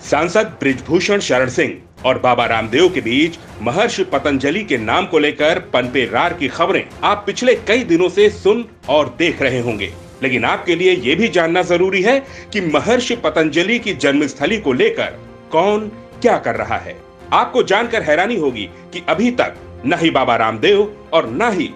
सांसद बृजभूषण शरण सिंह और बाबा रामदेव के बीच महर्षि पतंजलि के नाम को लेकर पनपे रार की खबरें आप पिछले कई दिनों से सुन और देख रहे होंगे। लेकिन आपके लिए यह भी जानना जरूरी है कि महर्षि पतंजलि की जन्मस्थली को लेकर कौन क्या कर रहा है। आपको जानकर हैरानी होगी कि अभी तक न ही बाबा रामदेव और न ही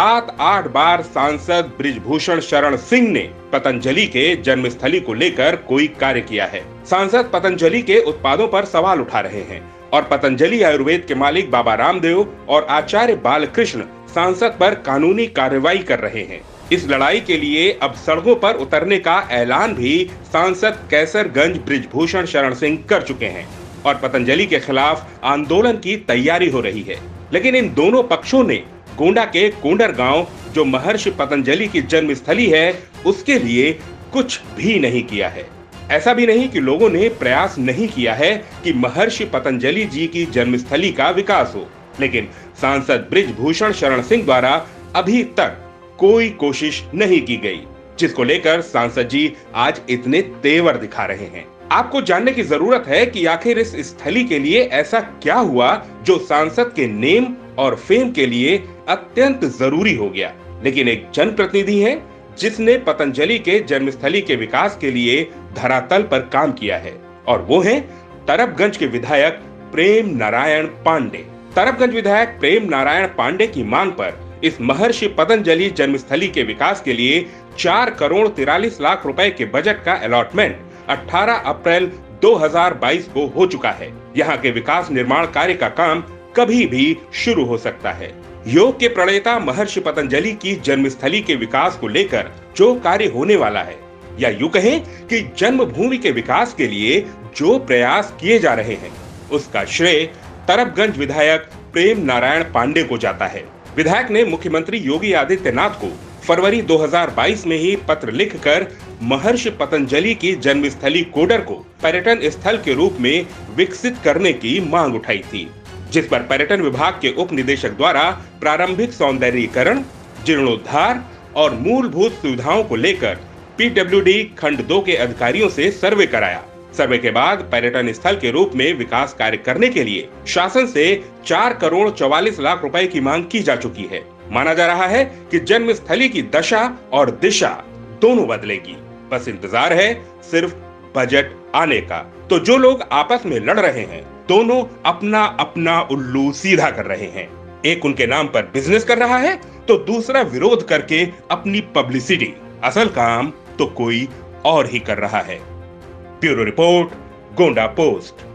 7-8 बार सांसद बृजभूषण शरण सिंह ने पतंजलि के जन्मस्थली को लेकर कोई कार्य किया है। सांसद पतंजलि के उत्पादों पर सवाल उठा रहे हैं और पतंजलि आयुर्वेद के मालिक बाबा रामदेव और आचार्य बालकृष्ण सांसद पर कानूनी कार्रवाई कर रहे हैं। इस लड़ाई के लिए अब सड़कों पर उतरने का ऐलान भी सांसद कैसरगंज बृजभूषण शरण सिंह कर चुके हैं और पतंजलि के खिलाफ आंदोलन की तैयारी हो रही है। लेकिन इन दोनों पक्षों ने गोंडा के कोंडर गांव, जो महर्षि पतंजलि की जन्मस्थली है, उसके लिए कुछ भी नहीं किया है। ऐसा भी नहीं कि लोगों ने प्रयास नहीं किया है कि महर्षि पतंजलि जी की जन्मस्थली का विकास हो, लेकिन सांसद बृजभूषण शरण सिंह द्वारा अभी तक कोई कोशिश नहीं की गई, जिसको लेकर सांसद जी आज इतने तेवर दिखा रहे हैं। आपको जानने की जरूरत है कि आखिर इस स्थली के लिए ऐसा क्या हुआ जो सांसद के नेम और फेम के लिए अत्यंत जरूरी हो गया। लेकिन एक जनप्रतिनिधि है जिसने पतंजलि के जन्मस्थली के विकास के लिए धरातल पर काम किया है, और वो है तरबगंज के विधायक प्रेम नारायण पांडे। तरबगंज विधायक प्रेम नारायण पांडे की मांग पर इस महर्षि पतंजलि जन्मस्थली के विकास के लिए 4 करोड़ 43 लाख रुपए के बजट का अलॉटमेंट 18 अप्रैल 2022 को हो चुका है। यहाँ के विकास निर्माण कार्य का काम कभी भी शुरू हो सकता है। योग के प्रणेता महर्षि पतंजलि की जन्मस्थली के विकास को लेकर जो कार्य होने वाला है, या यूं कहें कि जन्मभूमि के विकास के लिए जो प्रयास किए जा रहे हैं, उसका श्रेय तरबगंज विधायक प्रेम नारायण पांडे को जाता है। विधायक ने मुख्यमंत्री योगी आदित्यनाथ को फरवरी 2022 में ही पत्र लिखकर महर्षि पतंजलि की जन्मस्थली कोडर को पर्यटन स्थल के रूप में विकसित करने की मांग उठाई थी, जिस पर पर्यटन विभाग के उप निदेशक द्वारा प्रारंभिक सौंदर्यीकरण, जीर्णोद्धार और मूलभूत सुविधाओं को लेकर पीडब्ल्यूडी खंड 2 के अधिकारियों से सर्वे कराया। सर्वे के बाद पर्यटन स्थल के रूप में विकास कार्य करने के लिए शासन से 4 करोड़ 44 लाख रुपए की मांग की जा चुकी है। माना जा रहा है कि जन्मस्थली की दशा और दिशा दोनों बदलेगी। बस इंतजार है सिर्फ बजट आने का। तो जो लोग आपस में लड़ रहे हैं, दोनों अपना अपना उल्लू सीधा कर रहे हैं। एक उनके नाम पर बिजनेस कर रहा है तो दूसरा विरोध करके अपनी पब्लिसिटी। असल काम तो कोई और ही कर रहा है। Bureau report, Gonda post.